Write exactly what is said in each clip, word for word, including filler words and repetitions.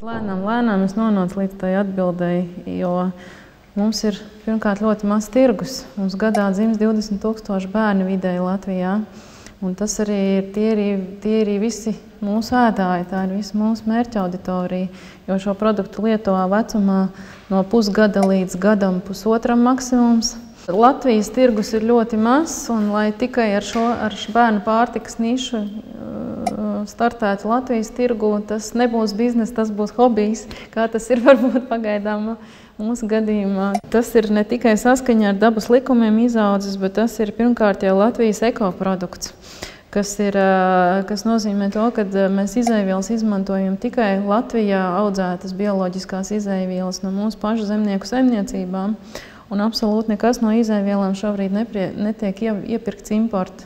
Lēnām, lēnām es nonācu līdz tai atbildēji, jo mums ir pirmkārt ļoti maz tirgus. Mums gadā dzimst divdesmit tūkstoši bērni vidēji Latvijā. Un tas arī ir tie, arī, tie arī visi mūsu ēdāji, tā ir visa mūsu mērķa auditorija, jo šo produktu lieto vecumā no pusgada līdz gadam pusotram maksimums. Latvijas tirgus ir ļoti mazs, un lai tikai ar šo ar bērnu pārtikas nišu startētu Latvijas tirgu, tas nebūs bizness, tas būs hobijs, kā tas ir varbūt pagaidām mūsu gadījumā. Tas ir ne tikai saskaņā ar dabas likumiem izaudzis, bet tas ir pirmkārt jau Latvijas ekoprodukts, kas, ir, kas nozīmē to, ka mēs izēvielas izmantojam tikai Latvijā audzētas bioloģiskās izēvielas no mūsu pašu zemnieku saimniecībām, un absolūti nekas no izēvielām šobrīd neprie, netiek iepirkts importa.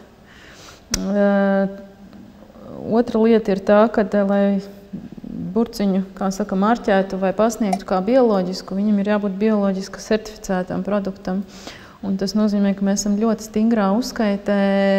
Otra lieta ir tā, ka, lai burciņu, kā saka, marķētu vai pasniegtu kā bioloģisku, viņam ir jābūt bioloģiski certificētam produktam. Un tas nozīmē, ka mēs esam ļoti stingrā uzskaitē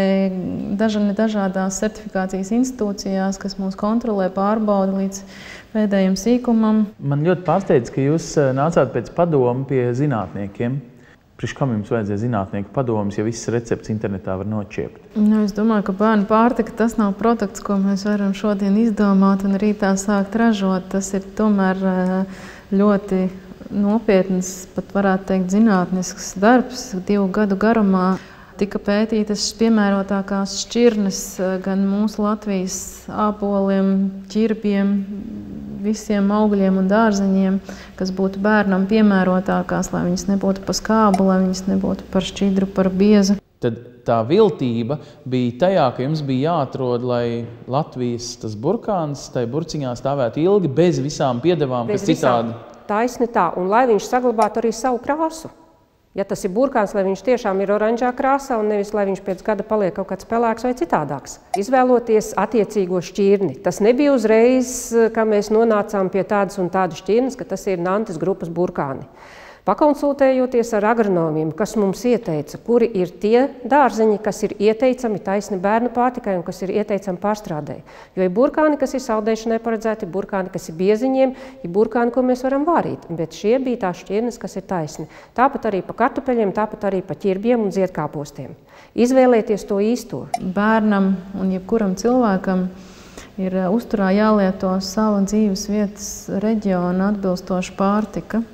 dažādās certifikācijas institūcijās, kas mūs kontrolē, pārbauda līdz pēdējiem sīkumam. Man ļoti pārsteidz, ka jūs nācāt pēc padomu pie zinātniekiem. Priekš kam jums vajadzēja zinātnieku padomus, ja visas receptes internetā var nočiept? Nu, es domāju, ka bērnu pārtika tas nav produkts, ko mēs varam šodien izdomāt un rītā sākt ražot. Tas ir tomēr ļoti nopietns, pat varētu teikt, zinātnisks darbs. Divu gadu garumā tika pētītas piemērotākās šķirnes gan mūsu Latvijas āboliem, ķirbiem, visiem augļiem un dārzeņiem, kas būtu bērnam piemērotākās, lai viņas nebūtu par skābu, lai viņas nebūtu par šķidru, par biezu. Tad tā viltība bija tajā, ka jums bija jāatrod, lai Latvijas tas burkāns tai burciņā stāvētu ilgi bez visām piedevām, bez kas citādi. Taisni tā, un lai viņš saglabātu arī savu krāsu. Ja tas ir burkāns, lai viņš tiešām ir oranžā krāsā un nevis, lai viņš pēc gada paliek kaut kāds pelēks vai citādāks. Izvēloties attiecīgo šķirni. Tas nebija uzreiz, ka mēs nonācām pie tādas un tādas šķirnes, ka tas ir Nantes grupas burkāni. Pakonsultējoties ar agronomiem, kas mums ieteica, kuri ir tie dārzeņi, kas ir ieteicami taisni bērnu pārtikai un kas ir ieteicami pārstrādē. Jo ir burkāni, kas ir saldēšanai paredzēti, burkāni, kas ir bieziņiem, ir burkāni, ko mēs varam vārīt. Bet šie bija tās šķirnes, kas ir taisni. Tāpat arī pa kartupeļiem, tāpat arī pa ķirbiem un ziedkāpostiem. Izvēlēties to īsto. Bērnam un jebkuram cilvēkam ir uzturā jālieto sava dzīves vietas reģiona atbilstoša pārtika.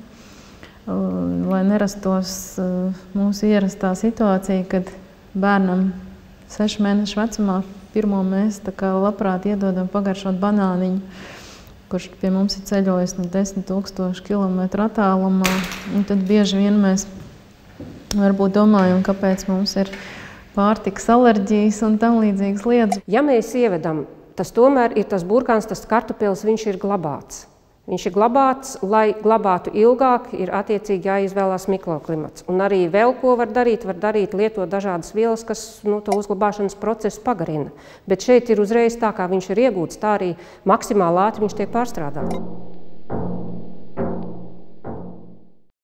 Lai nerastos mūsu ierastā situācija, kad bērnam sešu mēnešu vecumā pirmo mēs tā kā labprāt iedodam pagaršot banāniņu, kurš pie mums ir ceļojis no desmit tūkstošu kilometru attālumā. Un tad bieži vien mēs varbūt domājam, kāpēc mums ir pārtikas alerģijas un tam līdzīgas lietas. Ja mēs ievedam, tas tomēr ir tas burkāns, tas kartupelis, viņš ir glabāts. Viņš ir glabāts, lai glabātu ilgāk, ir attiecīgi jāizvēlās mikroklimats. Un arī vēl ko var darīt, var darīt lietot dažādas vielas, kas nu, to uzglabāšanas procesu pagarina. Bet šeit ir uzreiz tā, kā viņš ir iegūts, tā arī maksimāli ātri viņš tiek pārstrādāts.